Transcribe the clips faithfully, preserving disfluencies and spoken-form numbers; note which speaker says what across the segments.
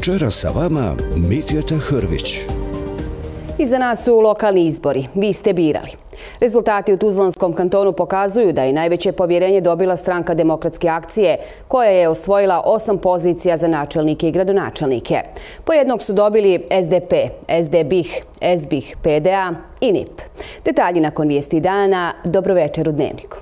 Speaker 1: Večera sa vama Mitjeta Hrvić.
Speaker 2: Iza nas su lokalni izbori. Vi ste birali. Rezultati u Tuzlanskom kantonu pokazuju da je najveće povjerenje dobila stranka Demokratske akcije, koja je osvojila osam pozicija za načelnike i gradonačelnike. Po jednog su dobili S D P, S D B I H, S B I H, P D A i N I P. Detalji nakon vijesti dana. Dobro večer u Dnevniku.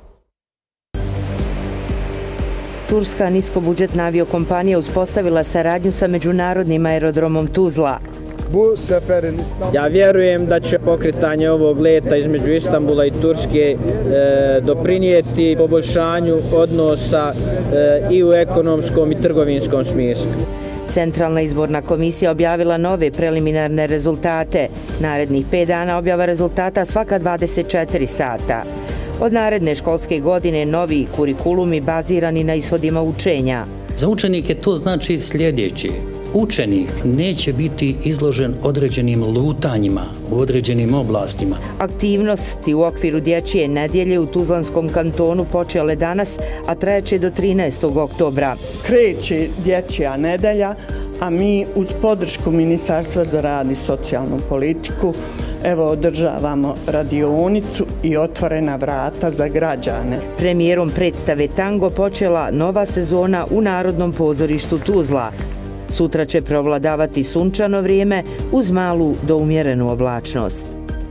Speaker 3: Turska niskobudžetna aviokompanija uspostavila saradnju sa međunarodnim aerodromom Tuzla.
Speaker 4: Ja vjerujem da će pokretanje ovog leta između Istanbula i Turske e, doprinijeti poboljšanju odnosa e, i u ekonomskom i trgovinskom smislu.
Speaker 3: Centralna izborna komisija objavila nove preliminarne rezultate. Narednih pet dana objava rezultata svaka dvadeset četiri sata. Od naredne školske godine novi kurikulumi bazirani na ishodima učenja.
Speaker 5: Za učenike to znači sljedeće. Učenik neće biti izložen određenim lutanjima u određenim oblastima.
Speaker 3: Aktivnosti u okviru dječje nedjelje u Tuzlanskom kantonu počele danas, a trajeće do trinaestog oktobra.
Speaker 6: Kreće dječja nedelja, a mi uz podršku Ministarstva za rad i socijalnu politiku evo održavamo radionicu i otvorena vrata za građane.
Speaker 3: Premijerom predstave Tango počela nova sezona u Narodnom pozorištu Tuzla. Sutra će provladavati sunčano vrijeme uz malu do umjerenu oblačnost.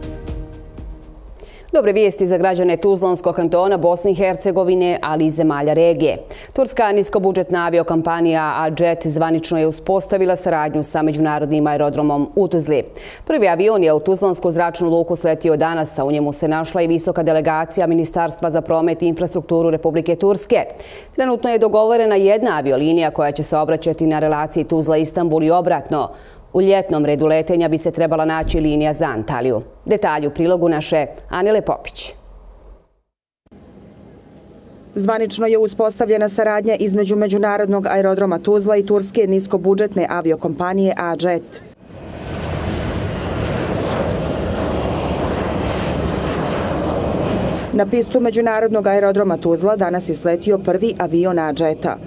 Speaker 2: Dobre vijesti za građane Tuzlanskog kantona, Bosne i Hercegovine, ali i zemalja regije. Turska niskobudžetna aviokompanija A-Jet zvanično je uspostavila saradnju sa međunarodnim aerodromom u Tuzli. Prvi avion je u Tuzlansku zračnu luku sletio danas, a u njemu se našla i visoka delegacija Ministarstva za promet i infrastrukturu Republike Turske. Trenutno je dogovorena jedna aviolinija koja će se obraćati na relaciji Tuzla-Istanbul i obratno. U ljetnom redu letenja bi se trebala naći linija za Antaliju. Detalji u prilogu naše Anile Popić.
Speaker 7: Zvanično je uspostavljena saradnja između međunarodnog aerodroma Tuzla i turske niskobudžetne aviokompanije A-Jet. Na pistu međunarodnog aerodroma Tuzla danas je sletio prvi avion A-Jeta.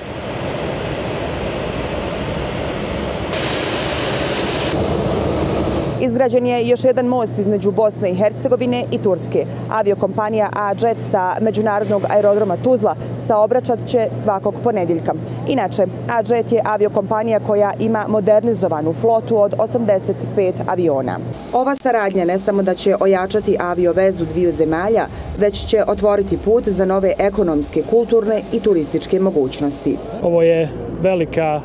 Speaker 7: Izgrađen je još jedan most između Bosne i Hercegovine i Turske. Aviokompanija A-Jet sa međunarodnog aerodroma Tuzla saobraćat će svakog ponedjeljka. Inače, A-Jet je aviokompanija koja ima modernizovanu flotu od osamdeset pet aviona. Ova saradnja ne samo da će ojačati aviovezu dviju zemalja, već će otvoriti put za nove ekonomske, kulturne i turističke mogućnosti.
Speaker 8: Ovo je velika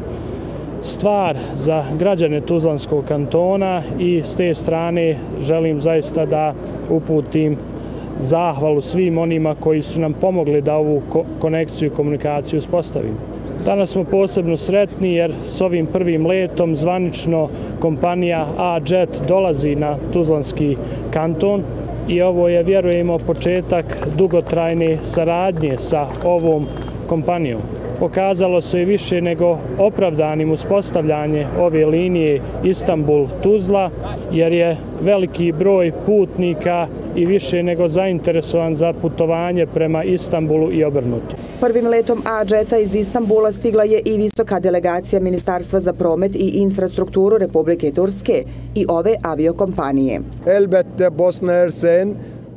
Speaker 8: stvar za građane Tuzlanskog kantona i s te strane želim zaista da uputim zahvalu svim onima koji su nam pomogli da ovu konekciju i komunikaciju uspostavimo. Danas smo posebno sretni jer s ovim prvim letom zvanično kompanija A-Jet dolazi na Tuzlanski kanton i ovo je, vjerujemo, početak dugotrajne saradnje sa ovom kompanijom. Pokazalo se i više nego opravdanim uspostavljanje ove linije Istanbul-Tuzla, jer je veliki broj putnika i više nego zainteresovan za putovanje prema Istanbulu i obrnuto.
Speaker 7: Prvim letom A-Jeta iz Istanbula stigla je i visoka delegacija Ministarstva za promet i infrastrukturu Republike Turske i ove aviokompanije.
Speaker 9: Elbette Bosna Hercegovina.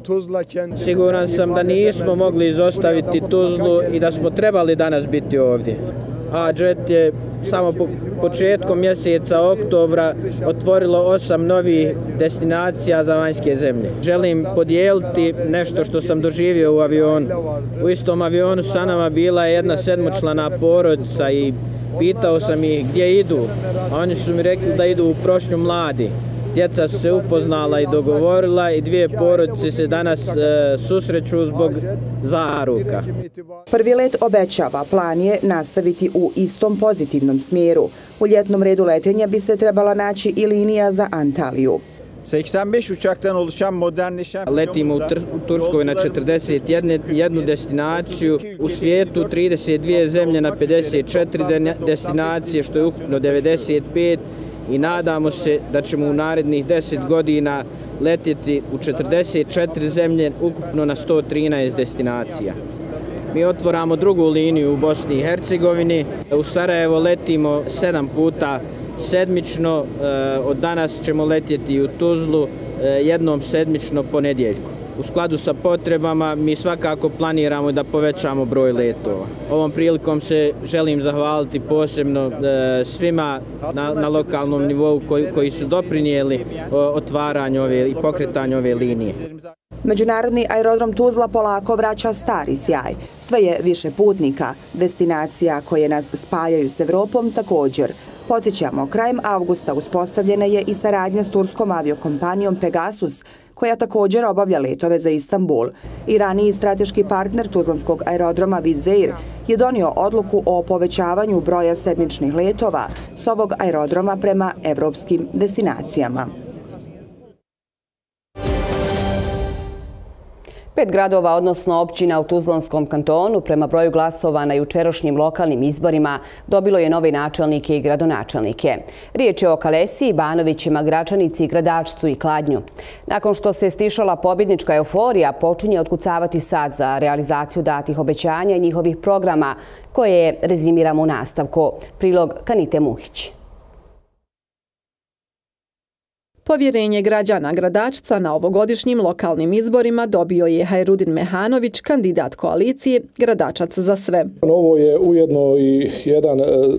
Speaker 4: Siguran sam da nismo mogli izostaviti Tuzlu i da smo trebali danas biti ovdje. A-Jet je samo po početkom mjeseca oktobra otvorilo osam novih destinacija za vanjske zemlje. Želim podijeliti nešto što sam doživio u avionu. U istom avionu sa nama bila je jedna sedmočlana porodica i pitao sam ih gdje idu, a oni su mi rekli da idu u Prošnju mladi. Djeca su se upoznala i dogovorila i dvije porodice se danas e, susreću zbog zaruka.
Speaker 7: Prvi let obećava, plan je nastaviti u istom pozitivnom smjeru. U ljetnom redu letenja bi se trebala naći i linija za Antaliju.
Speaker 9: seksen beş uçaktan oluşan modernleşen...
Speaker 4: Letimo u Turskoj na četrdeset jednu destinaciju, u svijetu trideset dvije zemlje na pedeset četiri destinacije, što je ukupno devedeset pet. I nadamo se da ćemo u narednih deset godina letjeti u četrdeset četiri zemlje, ukupno na sto trinaest destinacija. Mi otvoramo drugu liniju u Bosni i Hercegovini. U Sarajevo letimo sedam puta sedmično. Od danas ćemo letjeti u Tuzlu jednom sedmično ponedjeljku. U skladu sa potrebama mi svakako planiramo da povećamo broj letova. Ovom prilikom se želim zahvaliti posebno svima na, na lokalnom nivou koji, koji su doprinijeli otvaranju ove i pokretanju ove linije.
Speaker 7: Međunarodni aerodrom Tuzla polako vraća stari sjaj. Sve je više putnika. Destinacija koje nas spajaju s Evropom također. Podsjećamo, krajem avgusta uspostavljena je i saradnja s turskom aviokompanijom Pegasus, koja također obavlja letove za Istanbul. I raniji strateški partner tuzlanskog aerodroma Wizz Air je donio odluku o povećavanju broja sedmičnih letova s ovog aerodroma prema evropskim destinacijama.
Speaker 2: Pet gradova, odnosno općina u Tuzlanskom kantonu, prema broju glasova na jučerašnjim lokalnim izborima dobilo je nove načelnike i gradonačelnike. Riječ je o Kalesiji, Banovićima, Gračanici, Gradačcu i Kladnju. Nakon što se stišala pobjednička euforija, počinje otkucavati sad za realizaciju datih obećanja i njihovih programa, koje rezimiramo u nastavku. Prilog Kanite Muhić.
Speaker 10: Povjerenje građana Gradačca na ovogodišnjim lokalnim izborima dobio je Hajrudin Mehanović, kandidat koalicije Gradačac za sve.
Speaker 11: Ovo je ujedno i jedan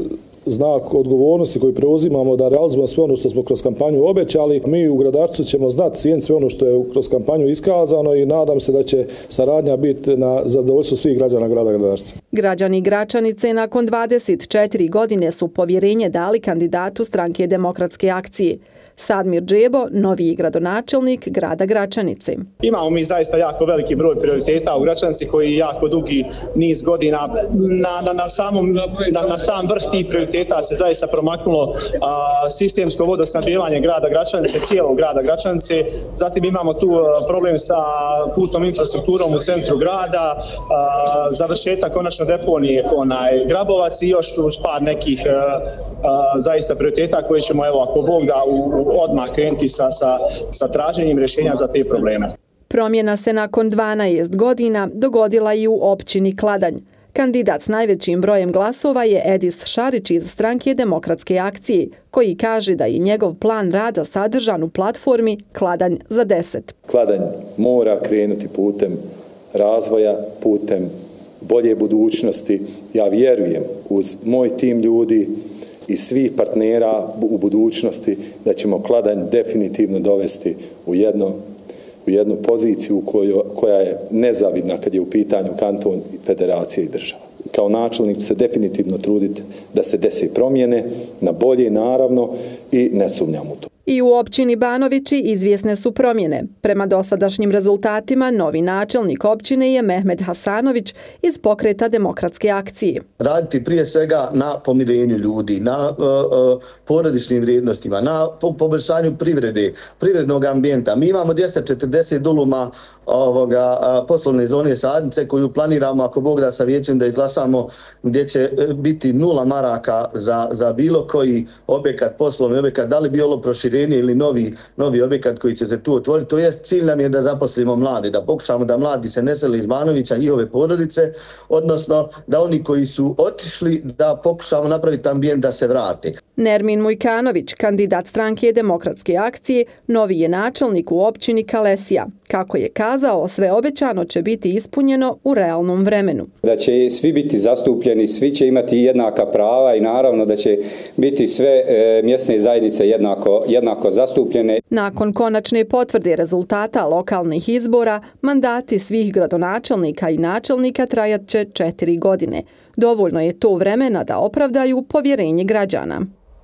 Speaker 11: znak odgovornosti koji preuzimamo da realizujemo sve ono što smo kroz kampanju obećali. Mi u Gradačcu ćemo znati cijeniti sve ono što je kroz kampanju iskazano i nadam se da će saradnja biti na zadovoljstvo svih građana grada Gradačca.
Speaker 10: Građani Gračanice nakon dvadeset četiri godine su povjerenje dali kandidatu stranke Demokratske akcije. Sadmir Džebo, noviji gradonačelnik grada Gračanice.
Speaker 12: Imamo mi zaista jako veliki broj prioriteta u Gračanici koji jako dugi niz godina na, na, na, samom, na, na sam vrh tih prioriteta se zaista promaknulo a, sistemsko vodosnabdijevanje grada Gračanice, cijelog grada Gračanice. Zatim imamo tu a, problem sa putnom infrastrukturom u centru grada, a, završetak konačno deponije onaj Grabovac i još uz par nekih a, a, zaista prioriteta koje ćemo, evo, ako Bog da, u odmah krenuti sa, sa, sa traženjem rješenja za te probleme.
Speaker 10: Promjena se nakon dvanaest godina dogodila i u općini Kladanj. Kandidat s najvećim brojem glasova je Edis Šarić iz stranke Demokratske akcije, koji kaže da je njegov plan rada sadržan u platformi Kladanj za deset.
Speaker 13: Kladanj mora krenuti putem razvoja, putem bolje budućnosti. Ja vjerujem uz moj tim ljudi i svih partnera u budućnosti da ćemo Kladanj definitivno dovesti u, jedno, u jednu poziciju koju, koja je nezavidna kad je u pitanju kanton, federacije i država. Kao načelnik se definitivno truditi da se desi promjene na bolje, naravno, i ne sumnjam u to.
Speaker 10: I u općini Banovići izvjesne su promjene. Prema dosadašnjim rezultatima, novi načelnik općine je Mehmed Hasanović iz pokreta Demokratske akcije.
Speaker 14: Raditi prije svega na pomirenju ljudi, na uh, uh, porodičnim vrijednostima, na po poboljšanju privrede, privrednog ambijenta. Mi imamo dvjesto četrdeset duluma ovoga, uh, poslovne zone sadnice koju planiramo, ako Bog da, sa vijećem da izglasamo, gdje će biti nula maraka za, za bilo koji objekat, poslovni objekat, da li bi ovo proširenje ili novi, novi objekat koji će se tu otvoriti. To jest, cilj nam je da zaposlimo mlade, da pokušamo da mladi se ne sele iz Banovića, njihove porodice, odnosno da oni koji su otišli, da pokušamo napraviti ambijent da se vrate.
Speaker 10: Nermin Mujkanović, kandidat stranke Demokratske akcije, novi je načelnik u općini Kalesija. Kako je kazao, sve obećano će biti ispunjeno u realnom vremenu.
Speaker 15: Da će svi biti zastupljeni, svi će imati jednaka prava i naravno da će biti sve e, mjesne zajednice jednako, jednako zastupljene.
Speaker 10: Nakon konačne potvrde rezultata lokalnih izbora, mandati svih gradonačelnika i načelnika trajat će četiri godine. Dovoljno je to vremena da opravdaju povjerenje građana.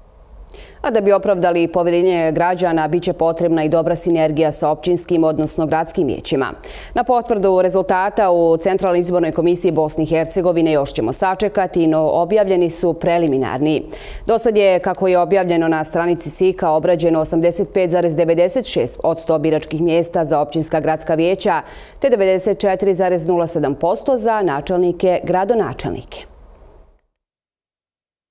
Speaker 2: A da bi opravdali povjerenje građana, bit će potrebna i dobra sinergija sa općinskim, odnosno gradskim vijećima. Na potvrdu rezultata u Centralnoj izbornoj komisiji Bosne i Hercegovine još ćemo sačekati, no objavljeni su preliminarni. Do sad je, kako je objavljeno na stranici S I K A, obrađeno osamdeset pet zarez devedeset šest posto biračkih mjesta za općinska gradska vijeća, te devedeset četiri zarez nula sedam posto za načelnike, gradonačelnike.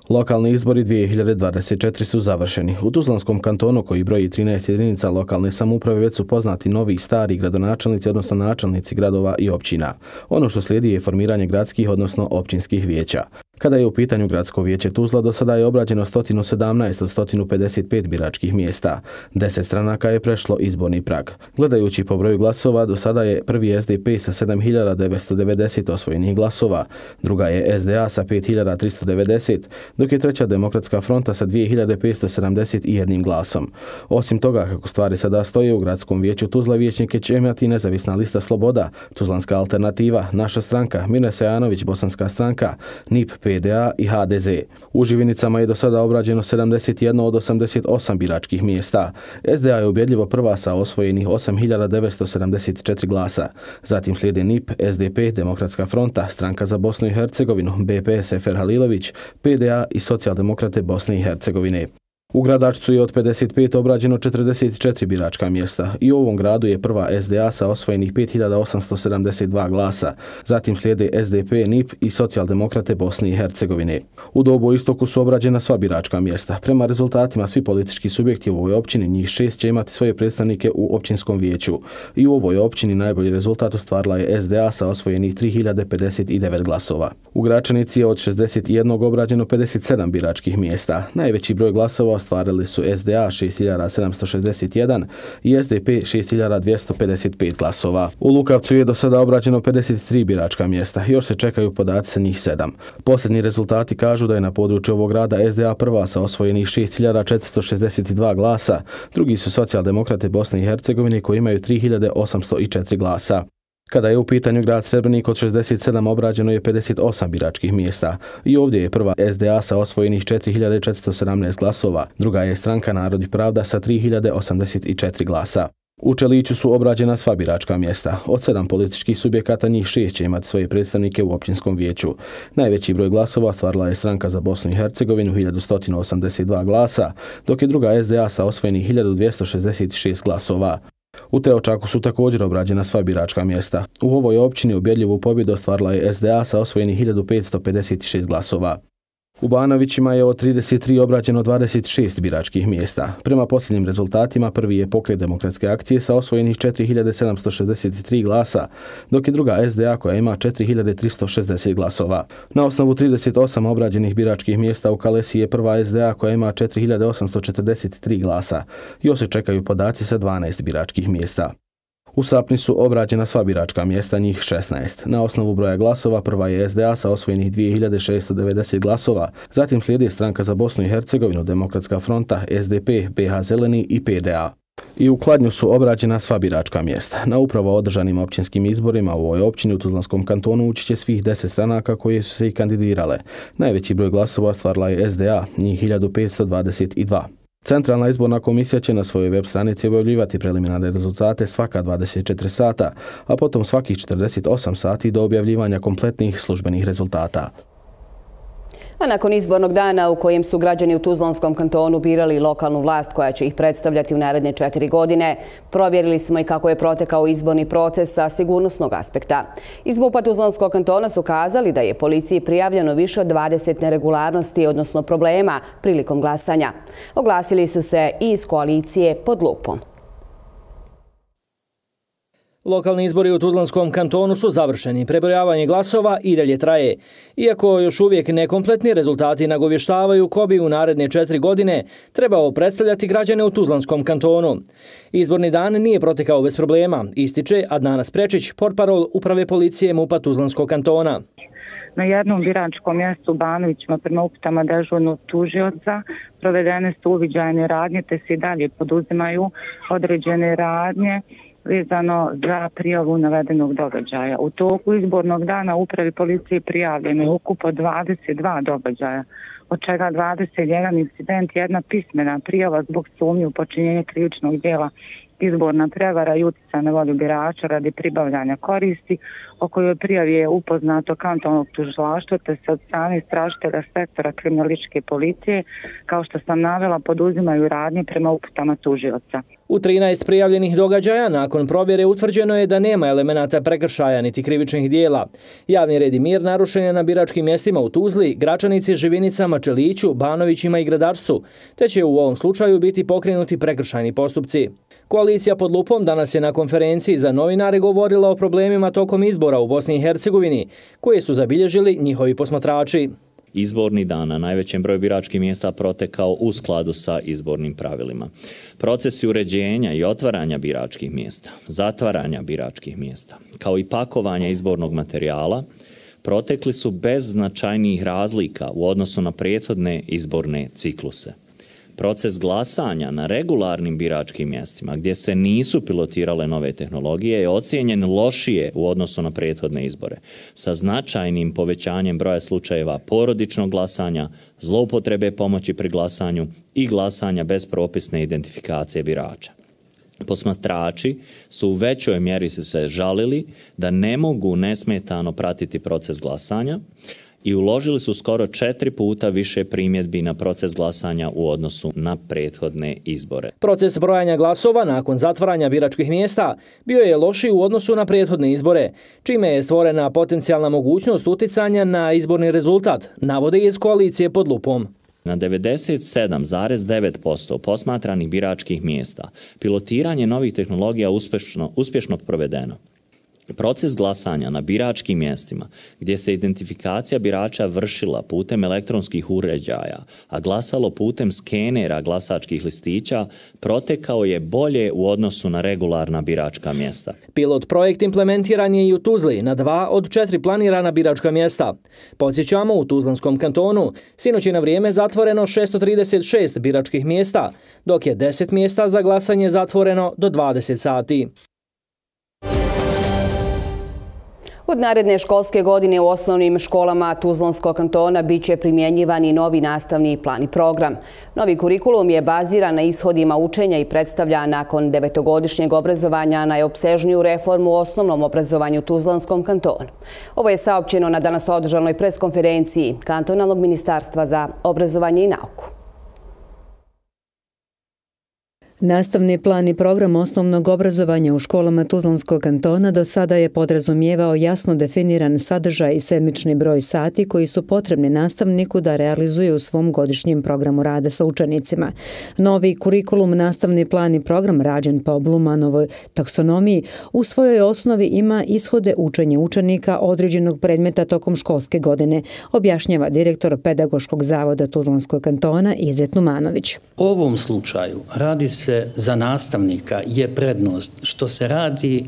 Speaker 16: Lokalni izbori dvije hiljade dvadeset četiri su završeni. U Tuzlanskom kantonu, koji broji trinaest jedinica lokalne samouprave, već su poznati novi i stari gradonačelnici, odnosno načelnici gradova i općina. Ono što slijedi je formiranje gradskih, odnosno općinskih vijeća. Kada je u pitanju gradsko vijeće Tuzla, do sada je obrađeno sto sedamnaest od sto pedeset pet biračkih mjesta. Deset stranaka je prešlo izborni prag. Gledajući po broju glasova, do sada je prvi S D P sa sedam hiljada devetsto devedeset osvojenih glasova, druga je S D A sa pet hiljada tristo devedeset, dok je treća Demokratska fronta sa dvije hiljade petsto sedamdeset jedan glasom. Osim toga, kako stvari sada stoje, u gradskom vijeću Tuzla vijećnike će imati nezavisna lista Sloboda, Tuzlanska alternativa, Naša stranka, Mine Sajanović, Bosanska stranka, N I P, P D A i H D Z. U Živinicama je do sada obrađeno sedamdeset jedno od osamdeset osam biračkih mjesta. S D A je ubjedljivo prva sa osvojenih osam hiljada devetsto sedamdeset četiri glasa. Zatim slijede N I P, S D P, Demokratska fronta, Stranka za Bosnu i Hercegovinu, B P S Efer Halilović, P D A i Socijaldemokrate Bosne i Hercegovine. U Gradačcu je od pedeset pet obrađeno četrdeset četiri biračka mjesta i u ovom gradu je prva S D A sa osvojenih pet hiljada osamsto sedamdeset dva glasa. Zatim slijede S D P, N I P i Socijaldemokrate Bosne i Hercegovine. U Dobu istoku su obrađena sva biračka mjesta. Prema rezultatima, svi politički subjekti u ovoj općini, njih šest, će imati svoje predstavnike u općinskom vijeću. I u ovoj općini najbolji rezultat ostvarila je S D A sa osvojenih tri hiljade pedeset devet glasova. U Gračanici je od šezdeset jednog obrađeno pedeset sedam biračkih mjesta. Najveći broj glasova ostvarili su S D A šest hiljada sedamsto šezdeset jedan i S D P šest hiljada dvjesto pedeset pet glasova. U Lukavcu je do sada obrađeno pedeset tri biračka mjesta, još se čekaju podaci sa njih sedam. Posljednji rezultati kažu da je na području ovog grada S D A prva sa osvojenih šest hiljada četiristo šezdeset dva glasa, drugi su Socijaldemokrate Bosne i Hercegovine koji imaju tri hiljade osamsto četiri glasa. Kada je u pitanju grad Srebrenik, od šezdeset sedam obrađeno je pedeset osam biračkih mjesta i ovdje je prva S D A sa osvojenih četiri hiljade četiristo sedamnaest glasova, druga je Stranka Narod i Pravda sa tri hiljade osamdeset četiri glasa. U Čeliću su obrađena sva biračka mjesta. Od sedam političkih subjekata njih šest će imati svoje predstavnike u općinskom vijeću. Najveći broj glasova ostvarila je Stranka za Bosnu i Hercegovinu hiljadu sto osamdeset dva glasa, dok je druga S D A sa osvojenih hiljadu dvjesto šezdeset šest glasova. U Teočaku su također obrađena sva biračka mjesta. U ovoj općini ubjedljivu pobjedu ostvarila je S D A sa osvojenih hiljadu petsto pedeset šest glasova. U Banovićima je od trideset tri obrađeno dvadeset šest biračkih mjesta. Prema posljednjim rezultatima prvi je Pokret demokratske akcije sa osvojenih četiri hiljade sedamsto šezdeset tri glasa, dok je druga S D A koja ima četiri hiljade tristo šezdeset glasova. Na osnovu trideset osam obrađenih biračkih mjesta u Kalesi je prva S D A koja ima četiri hiljade osamsto četrdeset tri glasa. Još se čekaju podaci sa dvanaest biračkih mjesta. U Sapni su obrađena sva biračka mjesta, njih šesnaest. Na osnovu broja glasova prva je S D A sa osvojenih dvije hiljade šesto devedeset glasova, zatim slijedi Stranka za Bosnu i Hercegovinu, Demokratska fronta, S D P, B H Zeleni i P D A. I u Kladnju su obrađena sva biračka mjesta. Na upravo održanim općinskim izborima u ovoj općini u Tuzlanskom kantonu ući će svih deset stranaka koje su se i kandidirale. Najveći broj glasova ostvarila je S D A, njih hiljadu petsto dvadeset dva. Centralna izborna komisija će na svojoj web stranici objavljivati preliminarne rezultate svaka dvadeset četiri sata, a potom svakih četrdeset osam sati do objavljivanja kompletnih službenih rezultata.
Speaker 2: A nakon izbornog dana u kojem su građani u Tuzlanskom kantonu birali lokalnu vlast koja će ih predstavljati u naredne četiri godine, provjerili smo i kako je protekao izborni proces sa sigurnosnog aspekta. Iz MUP-a Tuzlanskog kantona su kazali da je policiji prijavljeno više od dvadeset neregularnosti, odnosno problema, prilikom glasanja. Oglasili su se i iz koalicije Pod lupom.
Speaker 17: Lokalni izbori u Tuzlanskom kantonu su završeni. Prebrojavanje glasova i dalje traje. Iako još uvijek nekompletni rezultati nagovještavaju ko bi u naredne četiri godine trebao predstavljati građane u Tuzlanskom kantonu. Izborni dan nije protekao bez problema, ističe Adnana Sprečić, portparol Uprave policije MUP-a Tuzlanskog kantona.
Speaker 18: Na jednom biračkom mjestu u Banovićima prema uputama dežurnog tužioca provedene su uviđajne radnje te se i dalje poduzimaju određene radnje vezano za prijavu navedenog događaja. U toku izbornog dana Upravi policije prijavljeno je ukupno dvadeset dva događaja, od čega dvadeset jedan incident, jedna pismena prijava zbog sumnje u počinjenje krivičnog djela izborna prevara i utjecaj na volju birača radi pribavljanja koristi, o kojoj prijavi je upoznato kantonalnog tužilaštva te se od strane istražitelja sektora kriminalističke policije, kao što sam navela, poduzimaju radnje prema uputama tužioca.
Speaker 17: U trinaest prijavljenih događaja nakon provjere utvrđeno je da nema elemenata prekršaja niti krivičnih dijela. Javni red i mir narušen je na biračkim mjestima u Tuzli, Gračanici, Živinicama, Čeliću, Banovićima i Gradarcu, te će u ovom slučaju biti pokrenuti prekršajni postupci. Koalicija pod lupom danas je na konferenciji za novinare govorila o problemima tokom izbora u Bosni i Hercegovini, koje su zabilježili njihovi posmatrači.
Speaker 19: Izborni dan na najvećem broju biračkih mjesta protekao u skladu sa izbornim pravilima. Procesi uređenja i otvaranja biračkih mjesta, zatvaranja biračkih mjesta, kao i pakovanja izbornog materijala, protekli su bez značajnijih razlika u odnosu na prethodne izborne cikluse. Proces glasanja na regularnim biračkim mjestima, gdje se nisu pilotirale nove tehnologije, je ocijenjen lošije u odnosu na prethodne izbore, sa značajnim povećanjem broja slučajeva porodičnog glasanja, zloupotrebe pomoći pri glasanju i glasanja bez propisne identifikacije birača. Posmatrači su u većoj mjeri se žalili da ne mogu nesmetano pratiti proces glasanja i uložili su skoro četiri puta više primjedbi na proces glasanja u odnosu na prethodne izbore.
Speaker 17: Proces brojanja glasova nakon zatvaranja biračkih mjesta bio je lošiji u odnosu na prethodne izbore, čime je stvorena potencijalna mogućnost uticanja na izborni rezultat, navode iz koalicije pod lupom.
Speaker 19: Na devedeset sedam zarez devet posto posmatranih biračkih mjesta pilotiranje novih tehnologija uspješno, uspješno provedeno. Proces glasanja na biračkim mjestima, gdje se identifikacija birača vršila putem elektronskih uređaja, a glasalo putem skenera glasačkih listića, protekao je bolje u odnosu na regularna biračka mjesta.
Speaker 17: Pilot projekt implementiran je i u Tuzli na dva od četiri planirana biračka mjesta. Podsjećamo, u Tuzlanskom kantonu sinoć je na vrijeme zatvoreno šesto trideset šest biračkih mjesta, dok je deset mjesta za glasanje zatvoreno do dvadeset sati.
Speaker 2: Od naredne školske godine u osnovnim školama Tuzlanskog kantona bit će primjenjivani novi nastavni plan i program. Novi kurikulum je baziran na ishodima učenja i predstavlja nakon devetogodišnjeg obrazovanja najopsežniju reformu u osnovnom obrazovanju Tuzlanskom kantonu. Ovo je saopćeno na danas održanoj preskonferenciji Kantonalnog ministarstva za obrazovanje i nauku.
Speaker 20: Nastavni plan i program osnovnog obrazovanja u školama Tuzlanskog kantona do sada je podrazumijevao jasno definiran sadržaj i sedmični broj sati koji su potrebni nastavniku da realizuje u svom godišnjem programu rada sa učenicima. Novi kurikulum, nastavni plan i program rađen po Blumanovoj taksonomiji u svojoj osnovi ima ishode učenja učenika određenog predmeta tokom školske godine, objašnjava direktor Pedagoškog zavoda Tuzlanskog kantona Izet Numanović.
Speaker 5: U ovom slučaju radi se za nastavnika je prednost što se radi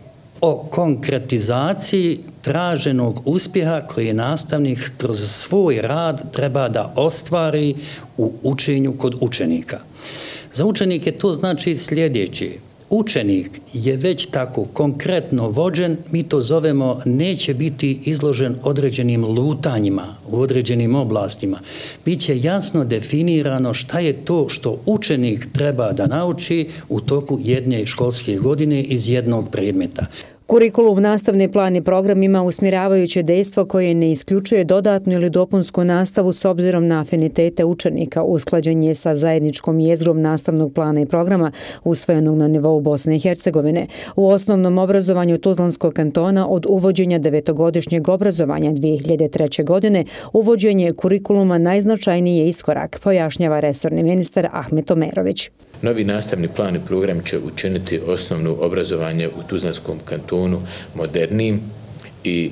Speaker 5: o konkretizaciji traženog uspjeha koji je nastavnik kroz svoj rad treba da ostvari u učenju kod učenika. Za učenike to znači sljedeće. Učenik je već tako konkretno vođen, mi to zovemo, neće biti izložen određenim lutanjima u određenim oblastima. Biće jasno definirano šta je to što učenik treba da nauči u toku jedne školske godine iz jednog predmeta.
Speaker 20: Kurikulum, nastavni plan i program ima usmjeravajuće dejstvo koje ne isključuje dodatnu ili dopunsku nastavu s obzirom na afinitete učenika. Usklađen je sa zajedničkom jezgrom nastavnog plana i programa usvojenog na nivou Bosne i Hercegovine. U osnovnom obrazovanju Tuzlanskog kantona od uvođenja devetogodišnjeg obrazovanja dvije hiljade treće. godine uvođenje kurikuluma najznačajniji je iskorak, pojašnjava resorni ministar Ahmet Omerović.
Speaker 21: Novi nastavni plan i program će učiniti osnovno obrazovanje u Tuzlanskom kantonu modernijim i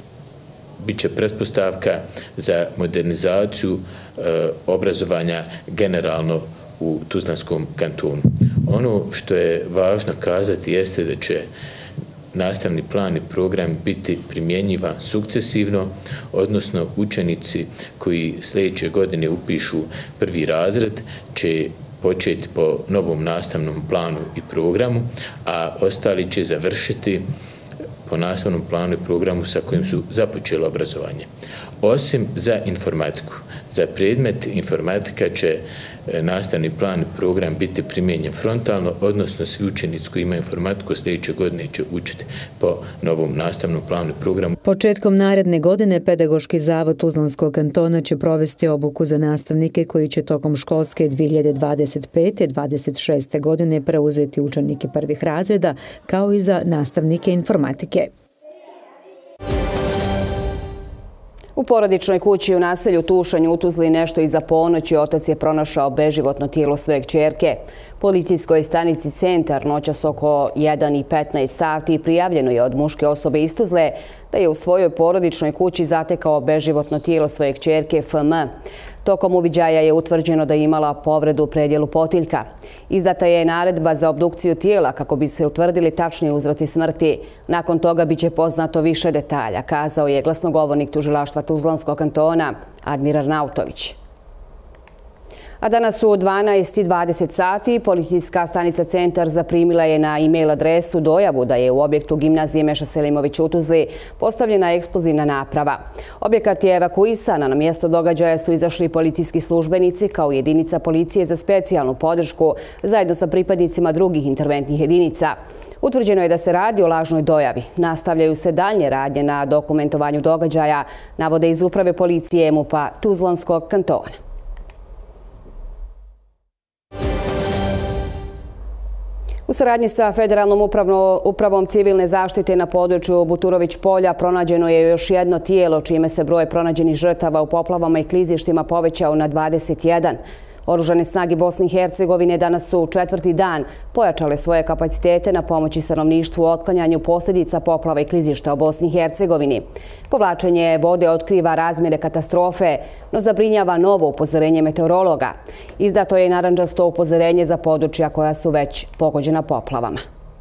Speaker 21: bit će pretpostavka za modernizaciju e, obrazovanja generalno u Tuzlanskom kantonu. Ono što je važno kazati jeste da će nastavni plan i program biti primjenjivan sukcesivno, odnosno učenici koji sljedeće godine upišu prvi razred će početi po novom nastavnom planu i programu, a ostali će završiti po nastavnom planu i programu sa kojim su započeli obrazovanje. Osim za informatiku. Za predmet informatika će nastavni plan i program biti primijenjen frontalno, odnosno svi učenici koji imaju informatiku sljedeće godine će učiti po novom nastavnom planu i programu.
Speaker 20: Početkom naredne godine Pedagoški zavod Tuzlanskog kantona će provesti obuku za nastavnike koji će tokom školske dvije hiljade dvadeset pete dvadeset šeste. godine preuzeti učenike prvih razreda, kao i za nastavnike informatike.
Speaker 2: U porodičnoj kući u naselju Tušanj u Tuzli nešto iza ponoći otac je pronašao beživotno tijelo svoje kćerke. Policijskoj stanici Centar noćas oko jedan i petnaest sati prijavljeno je od muške osobe iz Tuzle da je u svojoj porodičnoj kući zatekao beživotno tijelo svoje kćerke F M. Tokom uviđaja je utvrđeno da je imala povredu u predjelu potiljka. Izdata je naredba za obdukciju tijela kako bi se utvrdili tačni uzroci smrti. Nakon toga biće poznato više detalja, kazao je glasnogovornik tužilaštva Tuzlanskog kantona Admirar Nautović. A danas u dvanaest i dvadeset sati policijska stanica Centar zaprimila je na e-mail adresu dojavu da je u objektu gimnazije Meša Selimović u Tuzli postavljena eksplozivna naprava. Objekat je evakuisan, a na mjesto događaja su izašli policijski službenici kao jedinica policije za specijalnu podršku zajedno sa pripadnicima drugih interventnih jedinica. Utvrđeno je da se radi o lažnoj dojavi. Nastavljaju se daljnje radnje na dokumentovanju događaja, navode iz uprave policije M U P-a Tuzlanskog kantona. U saradnji sa Federalnom upravom civilne zaštite na području Buturović polja pronađeno je još jedno tijelo čime se broj pronađenih žrtava u poplavama i klizištima povećao na dvadeset jedan. Oružane snage Bosne i Hercegovine danas su četvrti dan pojačale svoje kapacitete na pomoći stanovništvu u otklanjanju posljedica poplava i klizišta u Bosni i Hercegovini. Povlačenje vode otkriva razmjere katastrofe, no zabrinjava novo upozorenje meteorologa. Izdato je i narandžasto upozorenje za područja koja su već pogođena poplavama.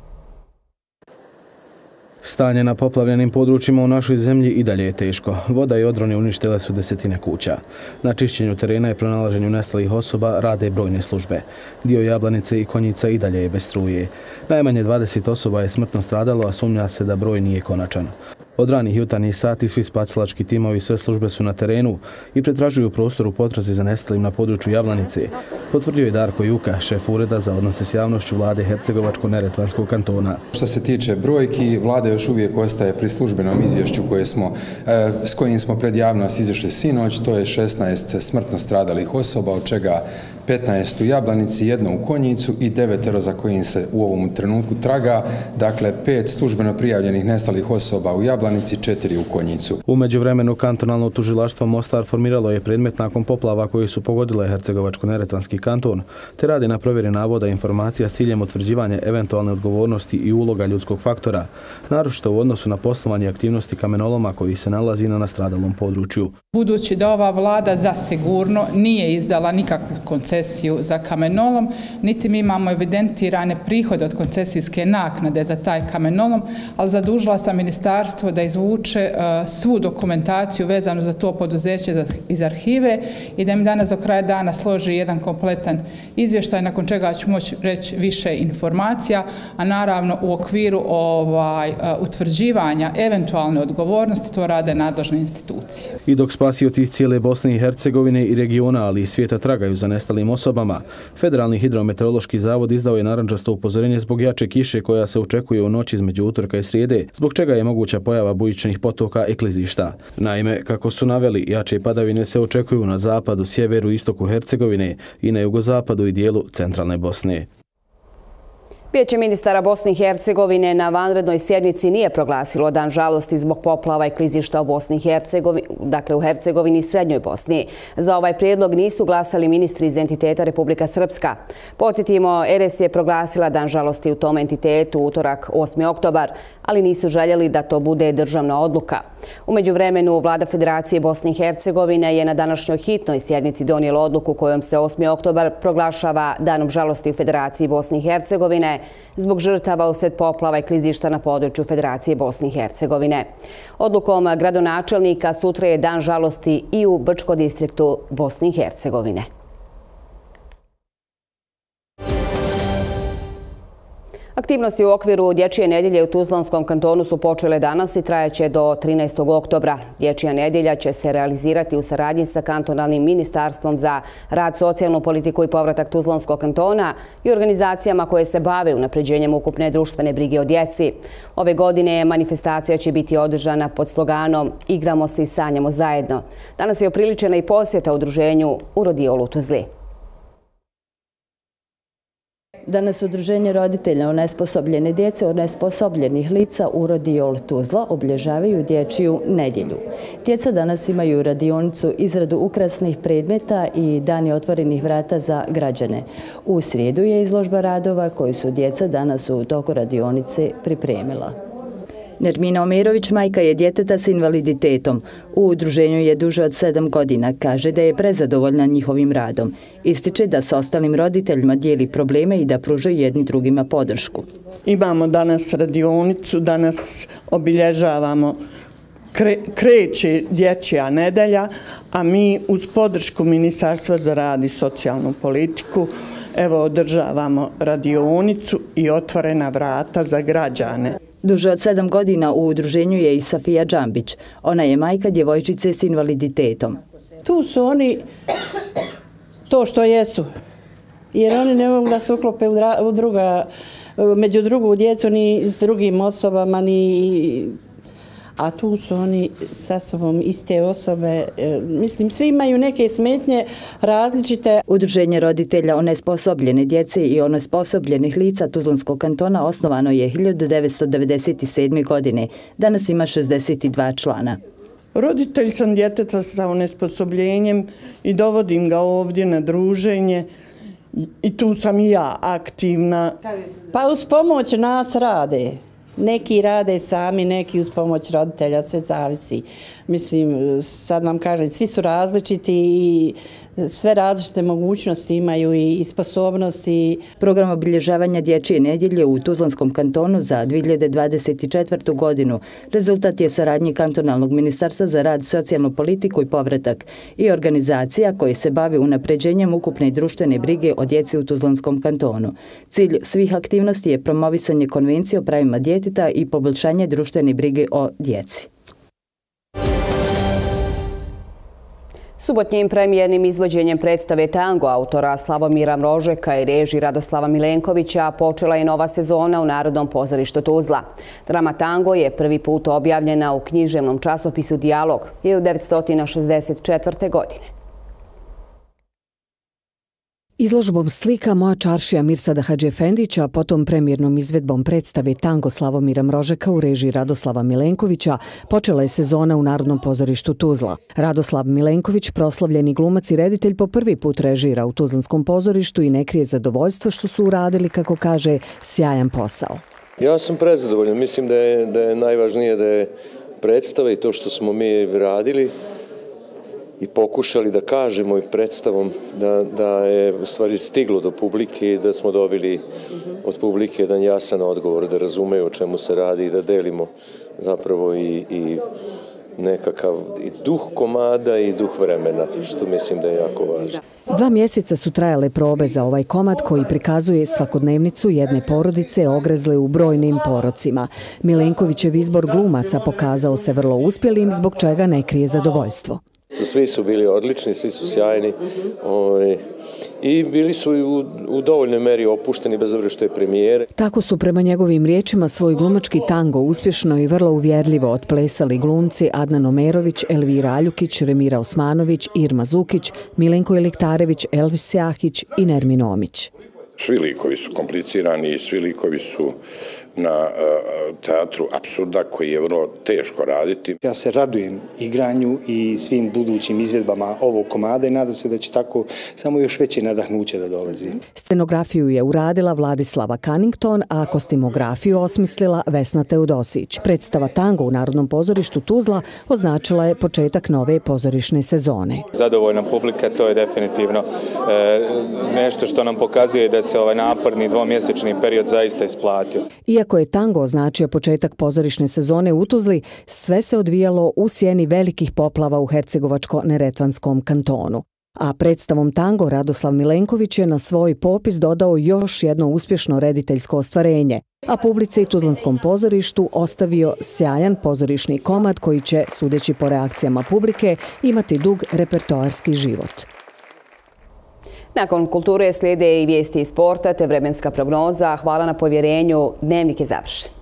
Speaker 16: Stanje na poplavljenim područjima u našoj zemlji i dalje je teško. Voda i odroni uništile su desetine kuća. Na čišćenju terena i pronalaženju nestalih osoba rade brojne službe. Dio Jablanice i Konjica i dalje je bez struje. Najmanje dvadeset osoba je smrtno stradalo, a sumnja se da broj nije konačan. Od ranih jutarnjih sati svi spasilački timovi i sve službe su na terenu i pretražuju prostor u potrazi za nestalim na području Jablanice, potvrdio je Darko Juka, šef ureda za odnose s javnošću vlade Hercegovačko-Neretvanskog kantona.
Speaker 1: Što se tiče brojki, vlada još uvijek ostaje pri službenom izvješću koje smo, s kojim smo pred javnost izašli sinoć, to je šesnaest smrtno stradalih osoba, od čega petnaest u Jablanici, jedno u Konjicu i devetero za kojim se u ovom trenutku traga, dakle pet službeno prijavljenih nestalih osoba u Jablanici, četiri u Konjicu.
Speaker 16: U međuvremenu kantonalno tužilaštvo Mostar formiralo je predmet nakon poplava koji su pogodile Hercegovačko-Neretvanski kanton, te radi na provjeri navoda informacija s ciljem utvrđivanja eventualne odgovornosti i uloga ljudskog faktora, naročito u odnosu na poslovanje aktivnosti kamenoloma koji se nalazi na nastradalom području.
Speaker 22: Budući da ova vlada zasigurno nije izdala nikakvu koncesiju za kamenolom, niti mi imamo evidentirane prihode od koncesijske naknade za taj kamenolom, ali zadužila sam ministarstvo da izvuče uh, svu dokumentaciju vezanu za to poduzeće iz arhive i da mi danas do kraja dana složi jedan kompletan izvještaj nakon čega ću moći reći više informacija, a naravno u okviru ovaj, uh, utvrđivanja eventualne odgovornosti to rade nadležne institucije.
Speaker 16: I dok spasioci iz cijele Bosne i Hercegovine i regiona, ali i svijeta tragaju za nestalim osobama, Federalni hidrometeorološki zavod izdao je narandžasto upozorenje zbog jače kiše koja se očekuje u noći između utorka i srijede, zbog čega je moguća pojava bujičnih potoka i klizišta. Naime, kako su naveli, jače padavine se očekuju na zapadu, sjeveru i istoku Hercegovine i na jugozapadu i dijelu centralne Bosne.
Speaker 2: Vijeće ministara Bosne i Hercegovine na vanrednoj sjednici nije proglasilo dan žalosti zbog poplava i klizišta u Bosni i Hercegovini, dakle u Hercegovini i Srednjoj Bosni. Za ovaj prijedlog nisu glasali ministri iz entiteta Republika Srpska. Podsjetimo, R S je proglasila dan žalosti u tom entitetu utorak osmi oktobar, ali nisu željeli da to bude državna odluka. U međuvremenu, vlada Federacije Bosne i Hercegovine je na današnjoj hitnoj sjednici donijela odluku kojom se osmi oktobar proglašava danom žalosti u Federaciji Bosne i Hercegovine zbog žrtava usred poplava i klizišta na području Federacije Bosne i Hercegovine. Odlukom gradonačelnika sutra je dan žalosti i u Brčko distriktu Bosne i Hercegovine. Aktivnosti u okviru Dječje nedjelje u Tuzlanskom kantonu su počele danas i trajaće do trinaestog oktobra. Dječja nedjelja će se realizirati u saradnji sa kantonalnim ministarstvom za rad, socijalnu politiku i povratak Tuzlanskog kantona i organizacijama koje se bave unapređenjem ukupne društvene brige o djeci. Ove godine manifestacija će biti održana pod sloganom Igramo se i sanjamo zajedno. Danas je upriličena i posjeta udruženju Urodiol u Tuzli.
Speaker 3: Danas Udruženje roditelja onesposobljene djece, onesposobljenih lica Urodiol Tuzla obilježavaju dječju nedjelju. Djeca danas imaju radionicu izradu ukrasnih predmeta i dani otvorenih vrata za građane. U srijedu je izložba radova koju su djeca danas u toku radionice pripremila. Nermina Omerović majka je djeteta s invaliditetom. U udruženju je duže od sedam godina. Kaže da je prezadovoljna njihovim radom. Ističe da s ostalim roditeljima dijeli probleme i da pružaju jedni drugima podršku.
Speaker 6: Imamo danas radionicu, danas obilježavamo kre, kreće dječja nedelja, a mi uz podršku Ministarstva za rad i socijalnu politiku evo održavamo radionicu i otvorena vrata za građane.
Speaker 3: Duže od sedam godina u udruženju je i Safija Džambić. Ona je majka djevojčice s invaliditetom.
Speaker 23: Tu su oni to što jesu, jer oni ne mogu da se uklope u druga, među drugu djecu ni s drugim osobama, ni, a tu su oni sa sobom iste osobe. Mislim, svi imaju neke smetnje različite.
Speaker 3: Udruženje roditelja onesposobljene djece i onesposobljenih lica Tuzlanskog kantona osnovano je hiljadu devetsto devedeset sedme. godine. Danas ima šezdeset dva člana.
Speaker 6: Roditelj sam djeteta sa onesposobljenjem i dovodim ga ovdje na druženje i tu sam i ja aktivna.
Speaker 23: Pa uz pomoć nas rade. Neki rade sami, neki uz pomoć roditelja, sve zavisi. Mislim, sad vam kažem, svi su različiti i sve različite mogućnosti imaju i sposobnosti.
Speaker 3: Program obilježavanja dječje nedjelje u Tuzlanskom kantonu za dvije hiljade dvadeset četvrtu. godinu rezultat je saradnje kantonalnog ministarstva za rad, socijalnu politiku i povratak i organizacija koje se bave unapređenjem ukupne društvene brige o djeci u Tuzlanskom kantonu. Cilj svih aktivnosti je promovisanje konvencije o pravima djeteta i poboljšanje društvene brige o djeci.
Speaker 2: Subotnjim premijernim izvođenjem predstave Tango autora Slavomira Mrožeka i režiji Radoslava Milenkovića počela je nova sezona u Narodnom pozorištu Tuzla. Drama Tango je prvi put objavljena u književnom časopisu Dijalog hiljadu devetsto šezdeset četvrte. godine.
Speaker 24: Izložbom slika Moja čaršija Mirsada Hadžiefendića, potom premijernom izvedbom predstave Tango Slavomira Mrožeka u režiji Radoslava Milenkovića, počela je sezona u Narodnom pozorištu Tuzla. Radoslav Milenković, proslavljeni glumac i reditelj, po prvi put režira u Tuzlanskom pozorištu i ne krije zadovoljstvo što su uradili, kako kaže, sjajan posao.
Speaker 25: Ja sam prezadovoljan. Mislim da je, da je najvažnije da je predstava i to što smo mi radili i pokušali da kažemo i predstavom da, da je u stvari stiglo do publike i da smo dobili od publike jedan jasan odgovor, da razumeju o čemu se radi i da delimo zapravo i, i nekakav i duh komada i duh vremena, što mislim da je jako važno.
Speaker 24: Dva mjeseca su trajale probe za ovaj komad koji prikazuje svakodnevnicu jedne porodice ogrezle u brojnim porocima. Milenkovićev izbor glumaca pokazao se vrlo uspjelim, zbog čega ne krije zadovoljstvo.
Speaker 25: Svi su bili odlični, svi su sjajni ovaj, i bili su u, u dovoljnoj meri opušteni bez obzira što je premijere.
Speaker 24: Tako su prema njegovim riječima svoj glumački tango uspješno i vrlo uvjerljivo otplesali glumci Adnan Omerović, Elvira Aljukić, Remira Osmanović, Irma Zukić, Milenko Iliktarević, Elvis Sjahić i Nermin Omić.
Speaker 26: Svi likovi su komplicirani i svi likovi su na uh, teatru apsurda koji je vrlo teško raditi.
Speaker 27: Ja se radujem igranju i svim budućim izvedbama ovog komada i nadam se da će tako samo još veće nadahnuće da dolazi.
Speaker 24: Scenografiju je uradila Vladislava Cunnington, a kostimografiju osmislila Vesna Teodosić. Predstava Tango u Narodnom pozorištu Tuzla označila je početak nove pozorišne sezone.
Speaker 28: Zadovoljna publika, to je definitivno e, nešto što nam pokazuje da se ovaj naporni dvomjesečni period zaista isplatio.
Speaker 24: Iako je Tango označio početak pozorišne sezone u Tuzli, sve se odvijalo u sjeni velikih poplava u Hercegovačko-Neretvanskom kantonu. A predstavom Tango Radoslav Milenković je na svoj popis dodao još jedno uspješno rediteljsko ostvarenje, a publici i Tuzlanskom pozorištu ostavio sjajan pozorišni komad koji će, sudeći po reakcijama publike, imati dug repertoarski život.
Speaker 2: Nakon kulture slijede i vijesti iz sporta te vremenska prognoza. Hvala na povjerenju. Dnevnik je završen.